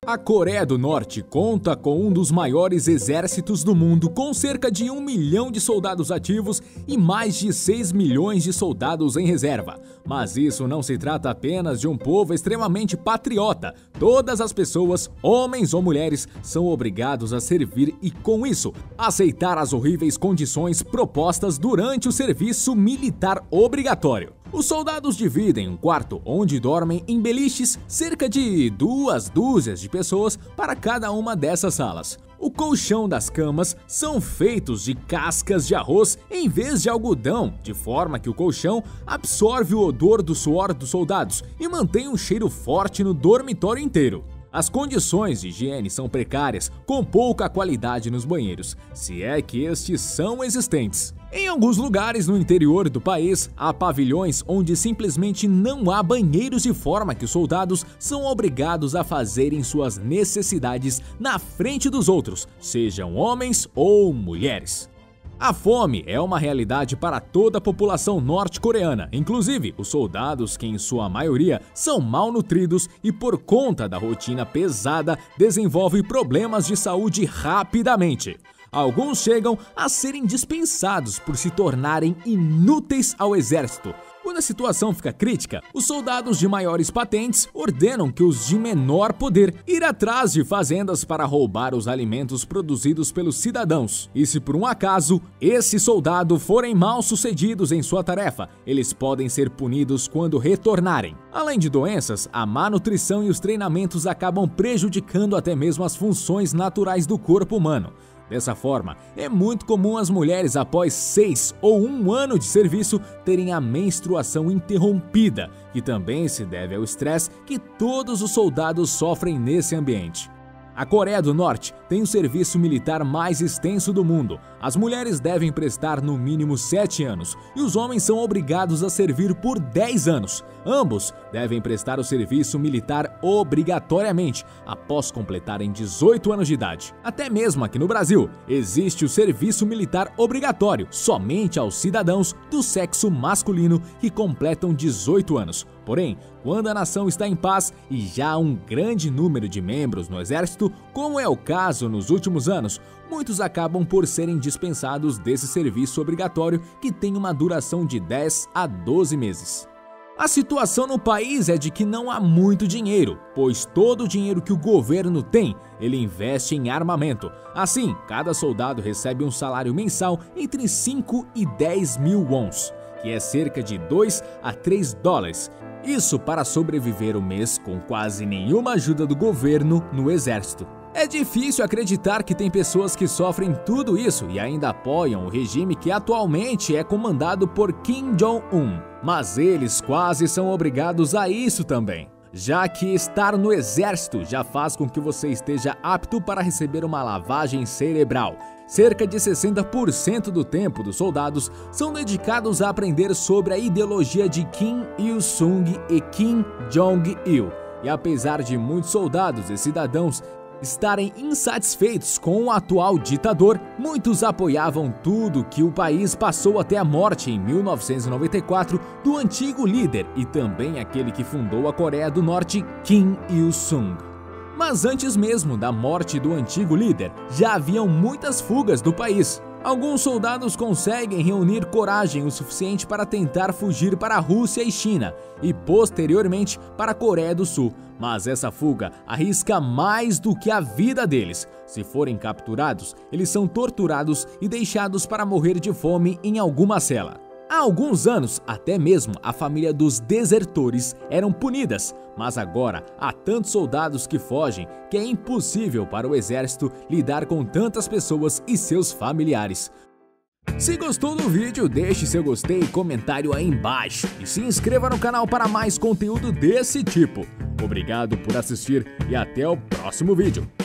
A Coreia do Norte conta com um dos maiores exércitos do mundo, com cerca de 1 milhão de soldados ativos e mais de 6 milhões de soldados em reserva. Mas isso não se trata apenas de um povo extremamente patriota. Todas as pessoas, homens ou mulheres, são obrigados a servir e, com isso, aceitar as horríveis condições propostas durante o serviço militar obrigatório. Os soldados dividem um quarto onde dormem em beliches cerca de 2 dúzias de pessoas para cada uma dessas salas. O colchão das camas são feitos de cascas de arroz em vez de algodão, de forma que o colchão absorve o odor do suor dos soldados e mantém um cheiro forte no dormitório inteiro. As condições de higiene são precárias, com pouca qualidade nos banheiros, se é que estes são existentes. Em alguns lugares no interior do país, há pavilhões onde simplesmente não há banheiros, de forma que os soldados são obrigados a fazerem suas necessidades na frente dos outros, sejam homens ou mulheres. A fome é uma realidade para toda a população norte-coreana, inclusive os soldados, que em sua maioria são mal nutridos e, por conta da rotina pesada, desenvolvem problemas de saúde rapidamente. Alguns chegam a serem dispensados por se tornarem inúteis ao exército. Quando a situação fica crítica, os soldados de maiores patentes ordenam que os de menor poder ir atrás de fazendas para roubar os alimentos produzidos pelos cidadãos. E se por um acaso esse soldado forem mal sucedidos em sua tarefa, eles podem ser punidos quando retornarem. Além de doenças, a má nutrição e os treinamentos acabam prejudicando até mesmo as funções naturais do corpo humano. Dessa forma, é muito comum as mulheres, após 6 ou 1 ano de serviço, terem a menstruação interrompida, que também se deve ao estresse que todos os soldados sofrem nesse ambiente. A Coreia do Norte tem o serviço militar mais extenso do mundo. As mulheres devem prestar no mínimo 7 anos e os homens são obrigados a servir por 10 anos. Ambos devem prestar o serviço militar obrigatoriamente após completarem 18 anos de idade. Até mesmo aqui no Brasil, existe o serviço militar obrigatório somente aos cidadãos do sexo masculino que completam 18 anos. Porém, quando a nação está em paz e já há um grande número de membros no exército, como é o caso nos últimos anos, muitos acabam por serem dispensados desse serviço obrigatório, que tem uma duração de 10 a 12 meses. A situação no país é de que não há muito dinheiro, pois todo o dinheiro que o governo tem, ele investe em armamento. Assim, cada soldado recebe um salário mensal entre 5 e 10 mil wons, que é cerca de 2 a 3 dólares. Isso para sobreviver o mês com quase nenhuma ajuda do governo no exército. É difícil acreditar que tem pessoas que sofrem tudo isso e ainda apoiam o regime que atualmente é comandado por Kim Jong-un. Mas eles quase são obrigados a isso também, já que estar no exército já faz com que você esteja apto para receber uma lavagem cerebral. Cerca de 60% do tempo dos soldados são dedicados a aprender sobre a ideologia de Kim Il-sung e Kim Jong-il. E apesar de muitos soldados e cidadãos estarem insatisfeitos com o atual ditador, muitos apoiavam tudo que o país passou até a morte em 1994 do antigo líder e também aquele que fundou a Coreia do Norte, Kim Il-sung. Mas antes mesmo da morte do antigo líder, já haviam muitas fugas do país. Alguns soldados conseguem reunir coragem o suficiente para tentar fugir para a Rússia e China e posteriormente para a Coreia do Sul, mas essa fuga arrisca mais do que a vida deles. Se forem capturados, eles são torturados e deixados para morrer de fome em alguma cela. Há alguns anos, até mesmo a família dos desertores eram punidas, mas agora há tantos soldados que fogem que é impossível para o exército lidar com tantas pessoas e seus familiares. Se gostou do vídeo, deixe seu gostei e comentário aí embaixo e se inscreva no canal para mais conteúdo desse tipo. Obrigado por assistir e até o próximo vídeo.